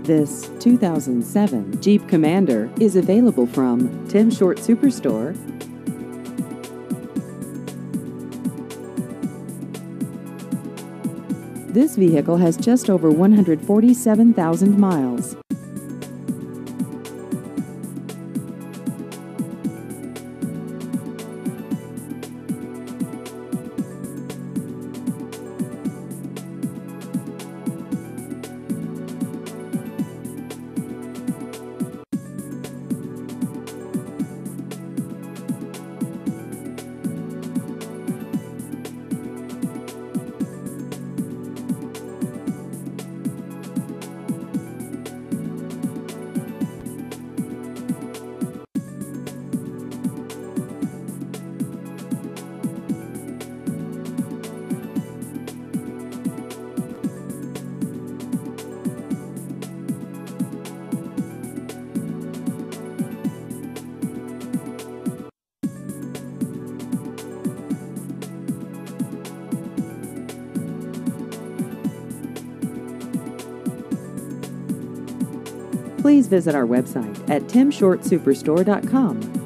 This 2007 Jeep Commander is available from Tim Short Superstore. This vehicle has just over 147,000 miles. Please visit our website at timshortsuperstore.com.